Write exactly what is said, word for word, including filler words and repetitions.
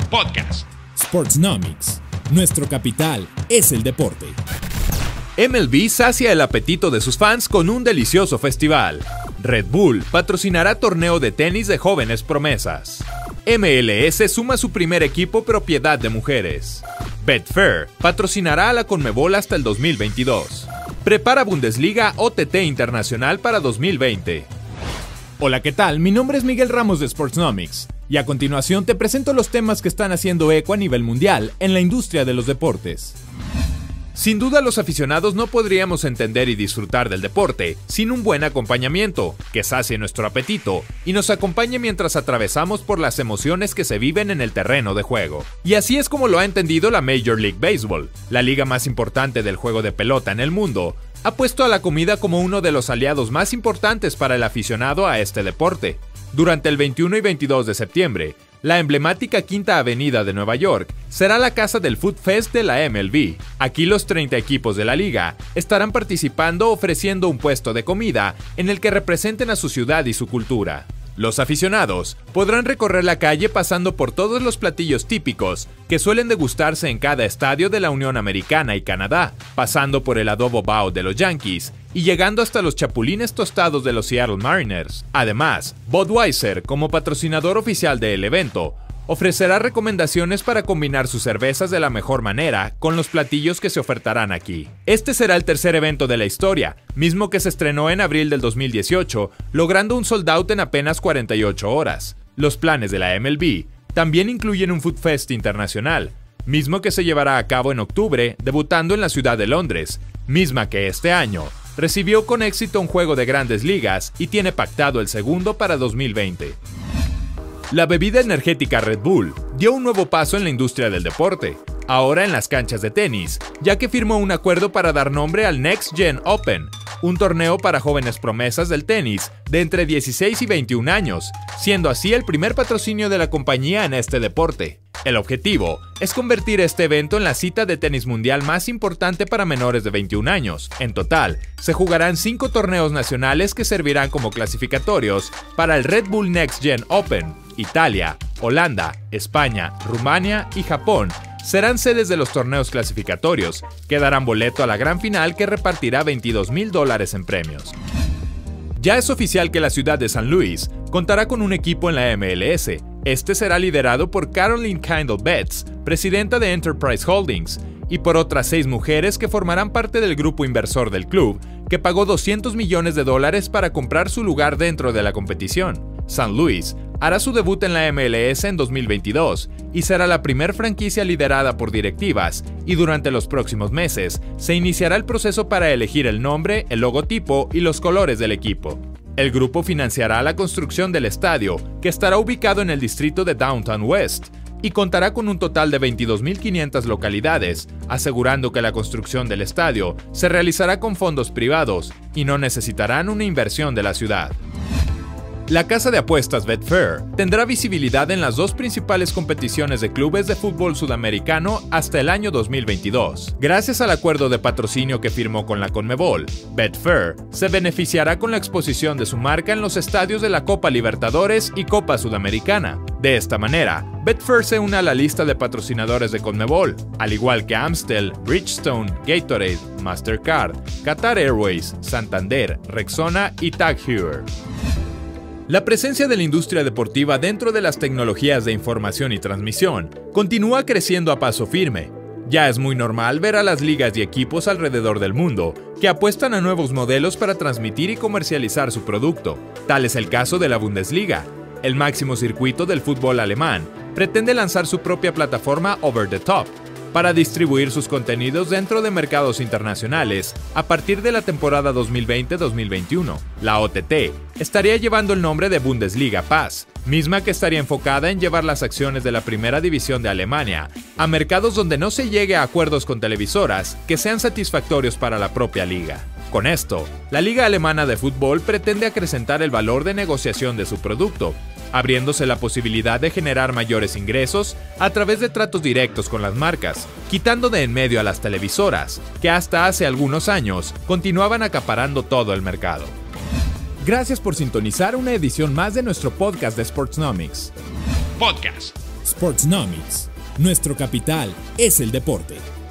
Podcast. Sportsnomics. Nuestro capital es el deporte. M L B sacia el apetito de sus fans con un delicioso festival. Red Bull patrocinará torneo de tenis de jóvenes promesas. M L S suma su primer equipo propiedad de mujeres. Betfair patrocinará a la Conmebol hasta el dos mil veintidós. Prepara Bundesliga O T T Internacional para dos mil veinte. Hola, ¿qué tal? Mi nombre es Miguel Ramos de Sportsnomics y a continuación te presento los temas que están haciendo eco a nivel mundial en la industria de los deportes. Sin duda, los aficionados no podríamos entender y disfrutar del deporte sin un buen acompañamiento, que sacie nuestro apetito y nos acompañe mientras atravesamos por las emociones que se viven en el terreno de juego. Y así es como lo ha entendido la Major League Baseball, la liga más importante del juego de pelota en el mundo. Ha puesto a la comida como uno de los aliados más importantes para el aficionado a este deporte. Durante el veintiuno y veintidós de septiembre, la emblemática Quinta Avenida de Nueva York será la casa del Food Fest de la M L B. Aquí los treinta equipos de la liga estarán participando ofreciendo un puesto de comida en el que representen a su ciudad y su cultura. Los aficionados podrán recorrer la calle pasando por todos los platillos típicos que suelen degustarse en cada estadio de la Unión Americana y Canadá, pasando por el adobo bao de los Yankees y llegando hasta los chapulines tostados de los Seattle Mariners. Además, Budweiser, como patrocinador oficial del evento, ofrecerá recomendaciones para combinar sus cervezas de la mejor manera con los platillos que se ofertarán aquí. Este será el tercer evento de la historia, mismo que se estrenó en abril del dos mil dieciocho, logrando un sold out en apenas cuarenta y ocho horas. Los planes de la M L B también incluyen un Food Fest internacional, mismo que se llevará a cabo en octubre, debutando en la ciudad de Londres, misma que este año recibió con éxito un juego de grandes ligas y tiene pactado el segundo para dos mil veinte. La bebida energética Red Bull dio un nuevo paso en la industria del deporte, ahora en las canchas de tenis, ya que firmó un acuerdo para dar nombre al Next Gen Open, un torneo para jóvenes promesas del tenis de entre dieciséis y veintiún años, siendo así el primer patrocinio de la compañía en este deporte. El objetivo es convertir este evento en la cita de tenis mundial más importante para menores de veintiún años. En total, se jugarán cinco torneos nacionales que servirán como clasificatorios para el Red Bull Next Gen Open. Italia, Holanda, España, Rumania y Japón serán sedes de los torneos clasificatorios, que darán boleto a la gran final que repartirá veintidós mil dólares en premios. Ya es oficial que la ciudad de San Luis contará con un equipo en la M L S. Este será liderado por Caroline Kindle Betts, presidenta de Enterprise Holdings, y por otras seis mujeres que formarán parte del grupo inversor del club, que pagó doscientos millones de dólares para comprar su lugar dentro de la competición. San Luis hará su debut en la M L S en dos mil veintidós y será la primer franquicia liderada por directivas, y durante los próximos meses se iniciará el proceso para elegir el nombre, el logotipo y los colores del equipo. El grupo financiará la construcción del estadio, que estará ubicado en el distrito de Downtown West, y contará con un total de veintidós mil quinientas localidades, asegurando que la construcción del estadio se realizará con fondos privados y no necesitarán una inversión de la ciudad. La casa de apuestas Betfair tendrá visibilidad en las dos principales competiciones de clubes de fútbol sudamericano hasta el año dos mil veintidós. Gracias al acuerdo de patrocinio que firmó con la Conmebol, Betfair se beneficiará con la exposición de su marca en los estadios de la Copa Libertadores y Copa Sudamericana. De esta manera, Betfair se une a la lista de patrocinadores de Conmebol, al igual que Amstel, Bridgestone, Gatorade, Mastercard, Qatar Airways, Santander, Rexona y Tag Heuer. La presencia de la industria deportiva dentro de las tecnologías de información y transmisión continúa creciendo a paso firme. Ya es muy normal ver a las ligas y equipos alrededor del mundo que apuestan a nuevos modelos para transmitir y comercializar su producto. Tal es el caso de la Bundesliga. El máximo circuito del fútbol alemán pretende lanzar su propia plataforma Over the Top para distribuir sus contenidos dentro de mercados internacionales a partir de la temporada dos mil veinte dos mil veintiuno. La O T T estaría llevando el nombre de Bundesliga Pass, misma que estaría enfocada en llevar las acciones de la primera división de Alemania a mercados donde no se llegue a acuerdos con televisoras que sean satisfactorios para la propia liga. Con esto, la Liga Alemana de Fútbol pretende acrecentar el valor de negociación de su producto, abriéndose la posibilidad de generar mayores ingresos a través de tratos directos con las marcas, quitando de en medio a las televisoras, que hasta hace algunos años continuaban acaparando todo el mercado. Gracias por sintonizar una edición más de nuestro podcast de Sportsnomics. Podcast. Sportsnomics. Nuestro capital es el deporte.